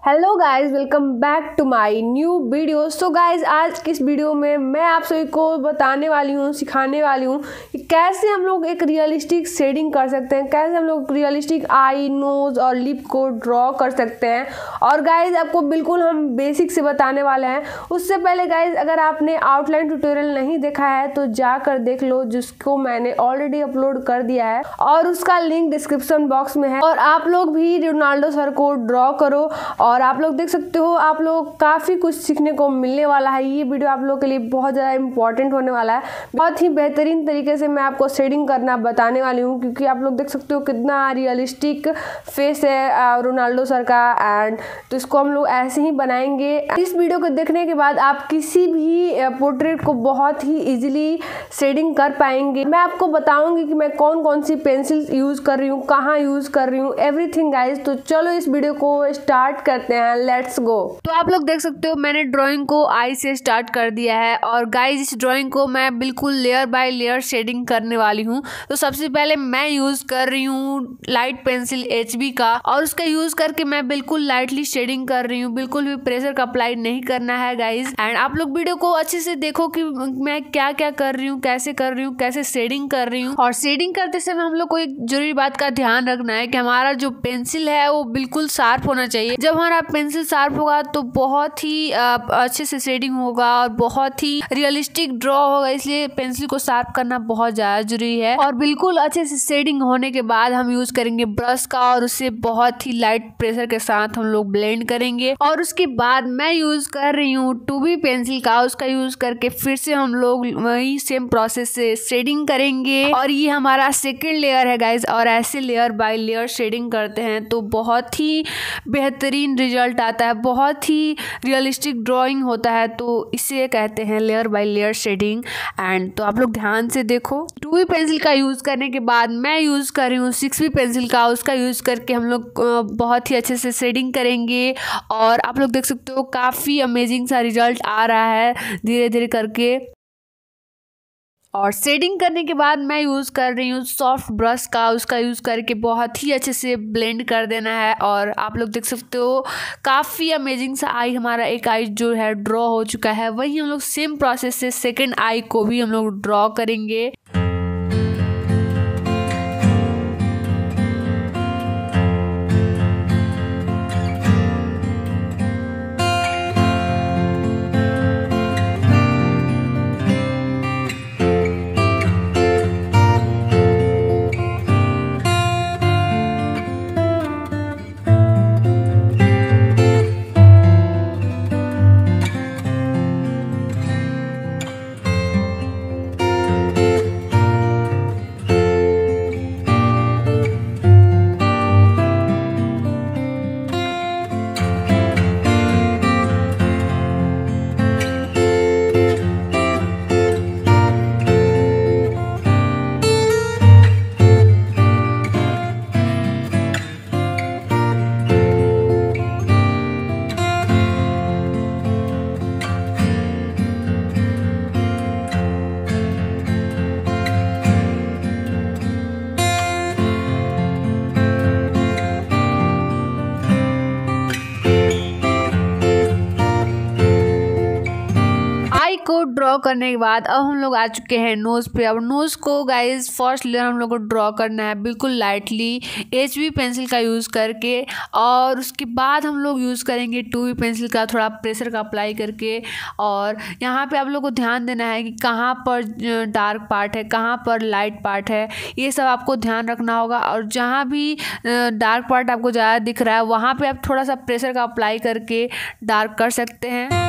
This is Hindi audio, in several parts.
Hello guys, welcome back to my new video. So guys, आज की इस वीडियो में मैं आप सभी को बताने वाली हूँ, सिखाने वाली हूँ कि कैसे हम लोग एक रियलिस्टिक शेडिंग कर सकते हैं, कैसे हम लोग रियलिस्टिक आई, नोज और लिप को ड्रॉ कर सकते हैं। और गाइस, आपको बिल्कुल हम बेसिक से बताने वाले हैं। उससे पहले गाइस, अगर आपने आउटलाइन ट्यूटोरियल नहीं देखा है तो जाकर देख लो, जिसको मैंने ऑलरेडी अपलोड कर दिया है और उसका लिंक डिस्क्रिप्शन बॉक्स में है। और आप लोग भी रोनाल्डो सर को ड्रॉ करो और आप लोग देख सकते हो, आप लोग काफ़ी कुछ सीखने को मिलने वाला है। ये वीडियो आप लोग के लिए बहुत ज़्यादा इंपॉर्टेंट होने वाला है। बहुत ही बेहतरीन तरीके से मैं आपको शेडिंग करना बताने वाली हूँ, क्योंकि आप लोग देख सकते हो कितना रियलिस्टिक फेस है रोनाल्डो सर का। एंड तो इसको हम लोग ऐसे ही बनाएंगे। इस वीडियो को देखने के बाद आप किसी भी पोर्ट्रेट को बहुत ही ईजिली शेडिंग कर पाएंगे। मैं आपको बताऊंगी कि मैं कौन कौन सी पेंसिल यूज़ कर रही हूँ, कहाँ यूज़ कर रही हूँ, एवरीथिंग गाइज। तो चलो इस वीडियो को स्टार्ट करते हैं, लेट्स गो। तो आप लोग देख सकते हो मैंने ड्राइंग को आई से स्टार्ट कर दिया है। और गाइज, इस ड्राइंग को मैं बिल्कुल लेयर बाय लेयर शेडिंग करने वाली हूँ। तो सबसे पहले मैं यूज कर रही हूँ लाइट पेंसिल HB का, और उसका यूज करके मैं बिल्कुल लाइटली शेडिंग कर रही हूँ। बिल्कुल भी प्रेशर का अप्लाई नहीं करना है गाइज। एंड आप लोग वीडियो को अच्छे से देखो कि मैं क्या क्या कर रही हूँ, कैसे कर रही हूँ, कैसे शेडिंग कर रही हूँ। और शेडिंग करते समय हम लोग को एक जरूरी बात का ध्यान रखना है कि हमारा जो पेंसिल है वो बिल्कुल शार्प होना चाहिए। जब हमारा पेंसिल शार्प होगा तो बहुत ही अच्छे से शेडिंग होगा और बहुत ही रियलिस्टिक ड्रॉ होगा। इसलिए पेंसिल को शार्प करना बहुत ज़्यादा जरूरी है। और बिल्कुल अच्छे से शेडिंग होने के बाद हम यूज करेंगे ब्रश का, और उससे बहुत ही लाइट प्रेशर के साथ हम लोग ब्लेंड करेंगे। और उसके बाद मैं यूज कर रही हूँ 2B पेंसिल का, उसका यूज करके फिर से हम लोग वही सेम प्रोसेस से शेडिंग करेंगे। और ये हमारा सेकेंड लेयर है गाइज। और ऐसे लेयर बाय लेयर शेडिंग करते हैं तो बहुत ही बेहतरीन रिजल्ट आता है, बहुत ही रियलिस्टिक ड्राइंग होता है। तो इसे कहते हैं layer by layer shading. And तो आप लोग ध्यान से देखो, 2B पेंसिल का यूज़ करने के बाद मैं यूज़ कर रही हूँ 6B पेंसिल का, उसका यूज़ करके हम लोग बहुत ही अच्छे से शेडिंग करेंगे। और आप लोग देख सकते हो काफ़ी अमेजिंग सा रिजल्ट आ रहा है धीरे धीरे करके। और शेडिंग करने के बाद मैं यूज़ कर रही हूँ सॉफ्ट ब्रश का, उसका यूज़ करके बहुत ही अच्छे से ब्लेंड कर देना है। और आप लोग देख सकते हो काफ़ी अमेजिंग सा आई, हमारा एक आई जो है ड्रॉ हो चुका है। वही हम लोग सेम प्रोसेस से सेकेंड आई को भी हम लोग ड्रॉ करेंगे। को ड्रॉ करने के बाद अब हम लोग आ चुके हैं नोज पे। अब नोज को गाइज फर्स्ट लेयर हम लोग को ड्रॉ करना है बिल्कुल लाइटली HB पेंसिल का यूज़ करके। और उसके बाद हम लोग यूज़ करेंगे 2B पेंसिल का, थोड़ा प्रेशर का अप्लाई करके। और यहाँ पे आप लोग को ध्यान देना है कि कहाँ पर डार्क पार्ट है, कहाँ पर लाइट पार्ट है, ये सब आपको ध्यान रखना होगा। और जहाँ भी डार्क पार्ट आपको ज़्यादा दिख रहा है वहाँ पर आप थोड़ा सा प्रेशर का अप्लाई करके डार्क कर सकते हैं।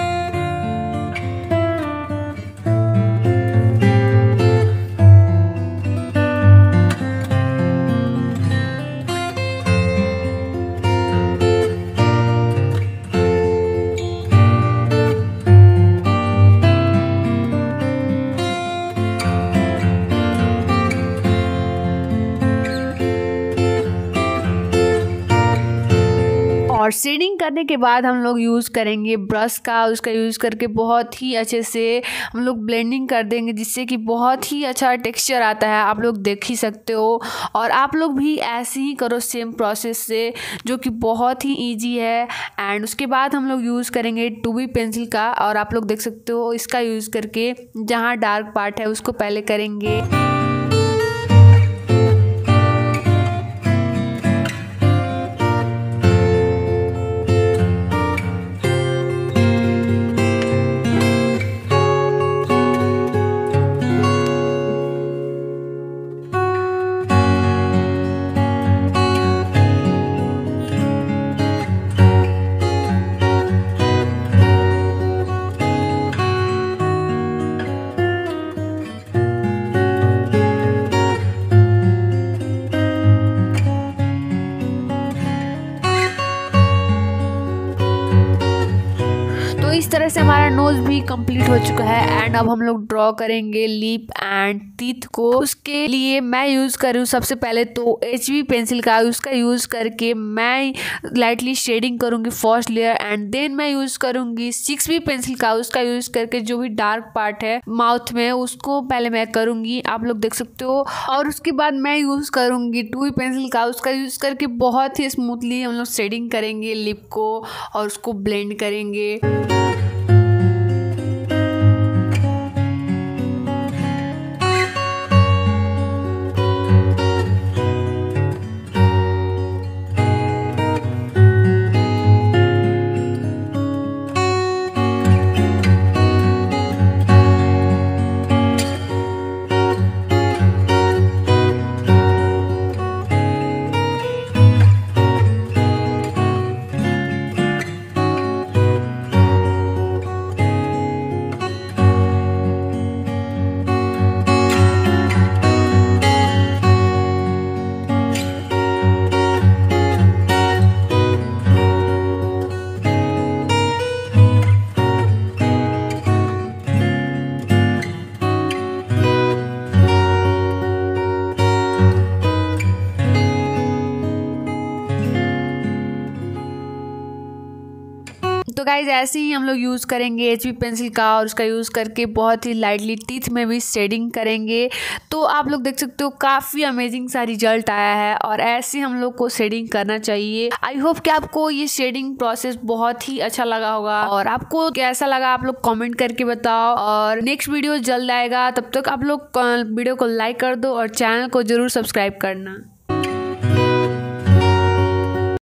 और शेडिंग करने के बाद हम लोग यूज़ करेंगे ब्रश का। उसका यूज़ करके बहुत ही अच्छे से हम लोग ब्लेंडिंग कर देंगे, जिससे कि बहुत ही अच्छा टेक्सचर आता है, आप लोग देख ही सकते हो। और आप लोग भी ऐसे ही करो सेम प्रोसेस से, जो कि बहुत ही ईजी है। एंड उसके बाद हम लोग यूज़ करेंगे 2B पेंसिल का, और आप लोग देख सकते हो इसका यूज़ करके जहाँ डार्क पार्ट है उसको पहले करेंगे। तो इस तरह से हमारा नोज भी कंप्लीट हो चुका है। एंड अब हम लोग ड्रॉ करेंगे लिप एंड टीथ को। उसके लिए मैं यूज़ कर रही हूँ सबसे पहले तो HB पेंसिल का। उसका यूज़ करके मैं लाइटली शेडिंग करूँगी फर्स्ट लेयर, एंड देन मैं यूज़ करूँगी 6B पेंसिल का। उसका यूज़ करके जो भी डार्क पार्ट है माउथ में उसको पहले मैं करूँगी, आप लोग देख सकते हो। और उसके बाद मैं यूज़ करूँगी 2B पेंसिल का। उसका यूज़ करके बहुत ही स्मूथली हम लोग शेडिंग करेंगे लिप को और उसको ब्लेंड करेंगे। तो गाइज ऐसे ही हम लोग यूज़ करेंगे HB पेंसिल का, और उसका यूज़ करके बहुत ही लाइटली टीथ में भी शेडिंग करेंगे। तो आप लोग देख सकते हो काफ़ी अमेजिंग सा रिजल्ट आया है, और ऐसे हम लोग को शेडिंग करना चाहिए। आई होप कि आपको ये शेडिंग प्रोसेस बहुत ही अच्छा लगा होगा, और आपको कैसा लगा आप लोग कमेंट करके बताओ। और नेक्स्ट वीडियो जल्द आएगा, तब तक आप लोग वीडियो को लाइक कर दो और चैनल को ज़रूर सब्सक्राइब करना।